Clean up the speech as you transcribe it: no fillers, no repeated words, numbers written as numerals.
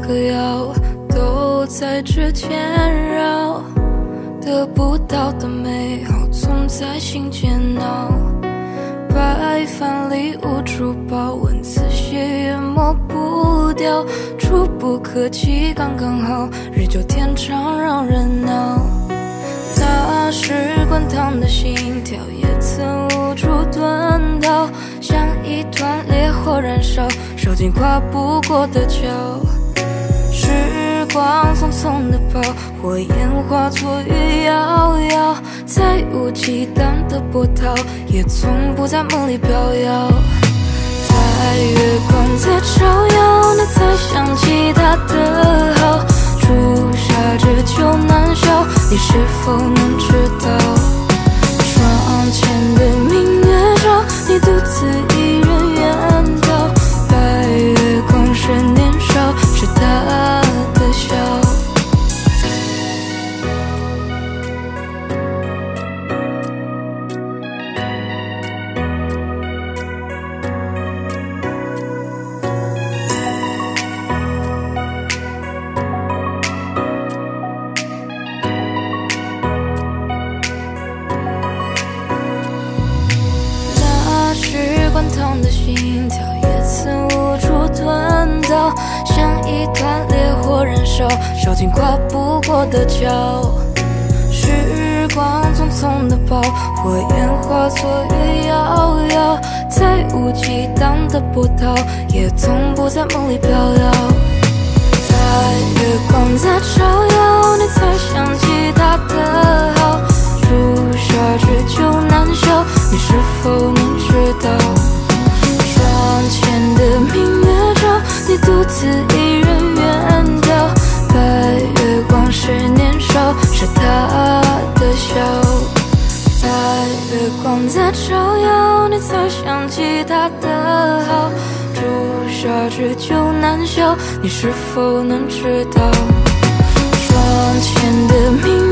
和药都在指尖绕，得不到的美好总在心间闹。白饭里无处报，文字写也抹不掉，触不可及刚刚好，日久天长让人恼。那时滚烫的心跳也曾无处遁逃，像一团烈火燃烧，烧尽跨不过的桥。时光匆匆的跑，火焰化作雨遥遥，再无激荡的波涛，也从不在梦里飘摇。在月光在照耀，你才想起他的好，朱砂痣就难消，你是否能知道？窗前的明月照，你独自一人远逃，白月光是年少，是他的笑。滚烫的心跳也曾无处遁逃，像一团烈火燃烧，烧尽跨不过的桥。时光匆匆的跑，火焰化作雨遥遥，再无激荡的波涛，也从不在梦里飘摇。在月光在照耀，你才想起他的好，朱砂痣就难消，你是否能知道？窗前的明月照，你独自一人远逃，白月光是年少，是他的笑。在月光在照耀，你才想起他的好，朱砂痣就难消，你是否能知道？窗前的明月